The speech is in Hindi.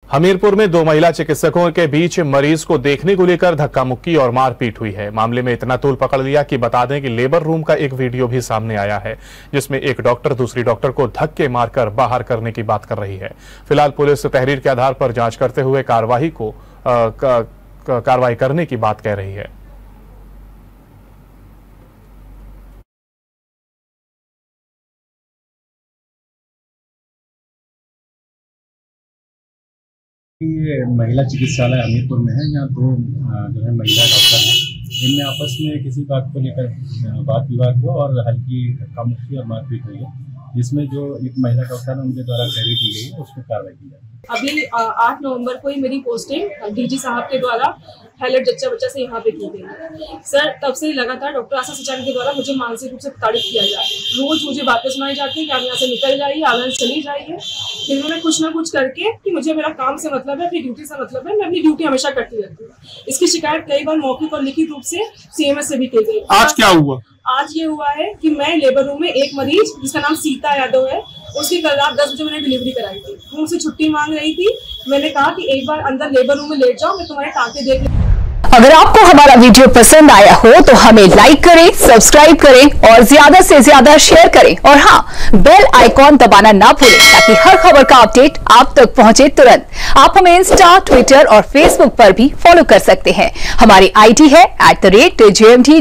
हमीरपुर में दो महिला चिकित्सकों के बीच मरीज को देखने को लेकर धक्का मुक्की और मारपीट हुई है। मामले में इतना तूल पकड़ लिया कि बता दें कि लेबर रूम का एक वीडियो भी सामने आया है, जिसमें एक डॉक्टर दूसरी डॉक्टर को धक्के मारकर बाहर करने की बात कर रही है। फिलहाल पुलिस तहरीर के आधार पर जांच करते हुए कार्रवाई करने की बात कह रही है। ये महिला चिकित्सालय हमीरपुर में है। यहाँ दो जो है महिला डॉक्टर हैं, इनमें आपस में किसी बात को लेकर वाद विवाद हुआ और हल्की धक्का मुक्की और मारपीट हुई है, जिसमें जो एक महिला डॉक्टर है उनके द्वारा तहरीर की गई है, उस पर कार्रवाई की जाए। अभी 8 नवंबर को ही मेरी पोस्टिंग डीजी साहब के द्वारा हैलट जच्चा बच्चा से यहाँ पे की गई। सर तब से लगातार डॉक्टर आशा सचान के द्वारा मुझे मानसिक रूप से प्रताड़ित किया जा रहा है। रोज मुझे बातें सुनाई जाती है कि आप यहाँ से निकल जाइए, आगे चली जाइए। फिर उन्होंने कुछ ना कुछ करके कि मुझे मेरा काम से मतलब है, अपनी ड्यूटी से मतलब है, मैं अपनी ड्यूटी हमेशा करती रहती हूँ। इसकी शिकायत कई बार मौखिक और लिखित रूप से सीएमएस से भी की गई। आज क्या हुआ? आज ये हुआ है कि मैं लेबर रूम में एक मरीज जिसका नाम सीता यादव है, उसकी कल रात 10 बजे मैंने डिलीवरी कराई थी। वो मुझसे छुट्टी मांग रही थी। मैंने कहा कि एक बार अंदर लेबर रूम में लेट जाओ, मैं तुम्हारे टांके देख लूं। अगर आपको हमारा वीडियो पसंद आया हो तो हमें लाइक करें, सब्सक्राइब करें और ज्यादा से ज्यादा शेयर करें। और हाँ, बेल आइकॉन दबाना ना भूलें ताकि हर खबर का अपडेट आप तक पहुंचे तुरंत। आप हमें इंस्टा, ट्विटर और फेसबुक पर भी फॉलो कर सकते हैं। हमारी आईडी है @JMT